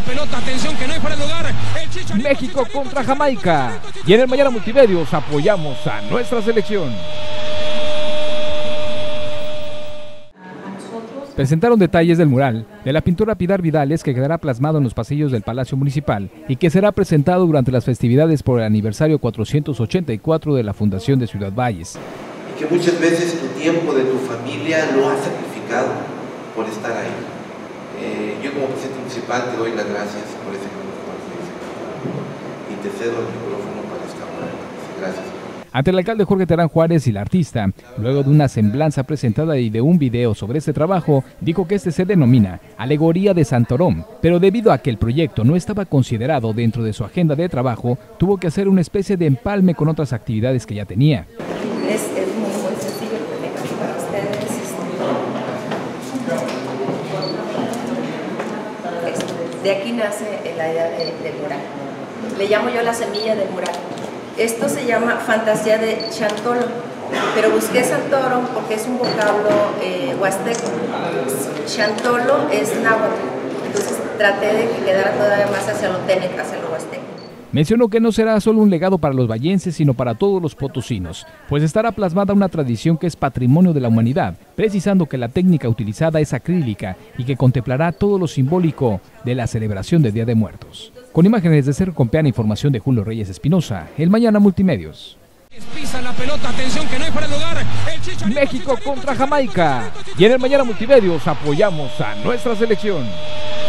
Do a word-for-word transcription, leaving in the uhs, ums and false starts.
pelota, atención que no hay para el lugar. El Chicharito, México Chicharito, contra Chicharito, Jamaica. Y en el Mañana Multimedios apoyamos a nuestra selección. Presentaron detalles del mural de la pintora Pilar Vidales, que quedará plasmado en los pasillos del Palacio Municipal y que será presentado durante las festividades por el aniversario cuatrocientos ochenta y cuatro de la Fundación de Ciudad Valles. Y que muchas veces tu tiempo de tu familia lo has sacrificado por estar ahí. Eh, yo como presidente municipal te doy las gracias por ese compromiso y te cedo el micrófono para esta hora. Gracias. Ante el alcalde Jorge Terán Juárez y la artista, luego de una semblanza presentada y de un video sobre este trabajo, dijo que este se denomina Alegoría de Santorum, pero debido a que el proyecto no estaba considerado dentro de su agenda de trabajo, tuvo que hacer una especie de empalme con otras actividades que ya tenía. Es, es muy, muy sencillo para ustedes. De aquí nace la idea de, del mural. Le llamo yo la semilla del mural. Esto se llama fantasía de Chantolo, pero busqué Santorum porque es un vocablo eh, huasteco. Chantolo es náhuatl, entonces traté de que quedara todavía más hacia lo técnico, hacia lo huasteco. Mencionó que no será solo un legado para los vallenses, sino para todos los potosinos, pues estará plasmada una tradición que es patrimonio de la humanidad, precisando que la técnica utilizada es acrílica y que contemplará todo lo simbólico de la celebración del Día de Muertos. Con imágenes de Cerro Compeán, información de Julio Reyes Espinosa, El Mañana Multimedios. Pisa la pelota, atención que no hay para el lugar. El Chicharito, México Chicharito, contra Chicharito, Jamaica. Chicharito, Y en El Mañana Multimedios apoyamos a nuestra selección.